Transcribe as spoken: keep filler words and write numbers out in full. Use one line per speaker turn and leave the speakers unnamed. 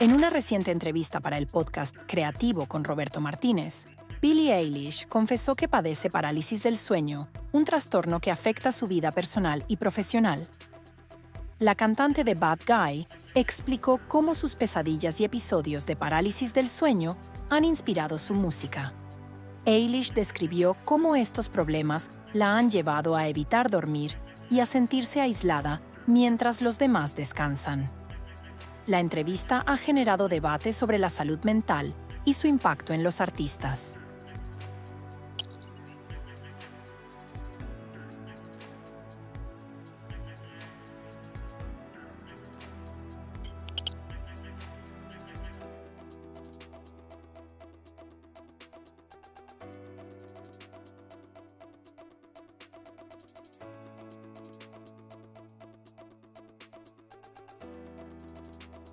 En una reciente entrevista para el podcast Creativo con Roberto Martínez, Billie Eilish confesó que padece parálisis del sueño, un trastorno que afecta su vida personal y profesional. La cantante de Bad Guy explicó cómo sus pesadillas y episodios de parálisis del sueño han inspirado su música. Eilish describió cómo estos problemas la han llevado a evitar dormir y a sentirse aislada mientras los demás descansan. La entrevista ha generado debate sobre la salud mental y su impacto en los artistas.